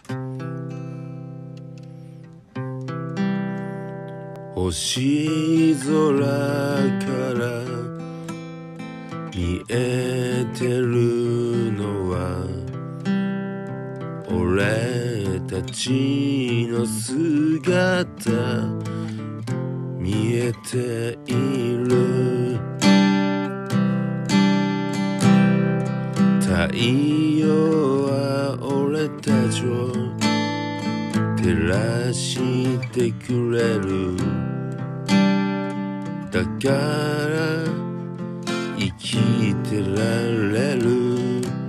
星空から見えてるのは俺たちの姿見えている。太陽は俺たちを照らしてくれる。だから生きてられる。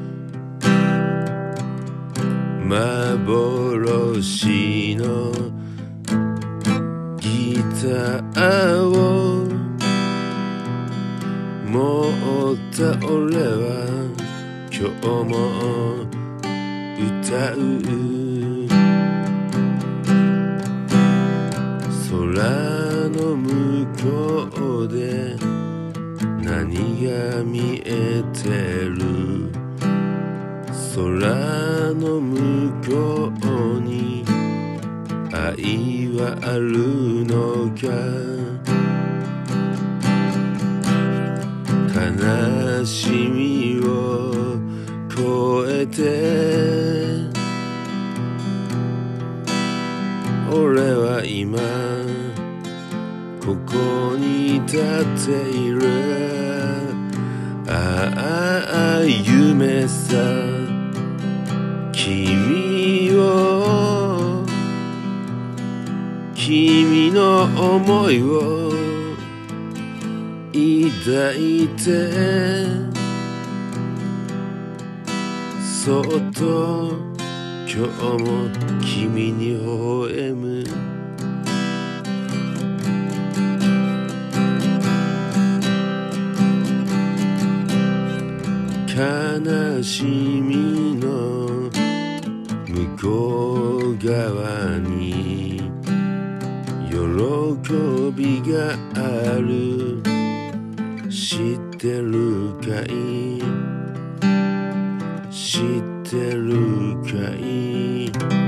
幻のギターを持った俺は今日も歌う。空の向こうで何が見えてる。空の向こうに愛はあるのか。悲しみを越えて俺は今ここに立っている。ああ夢さ君の想いを抱いてそっと今日も君に微笑む。悲しみの向こう側に喜びがある。知ってるかい知ってるかい。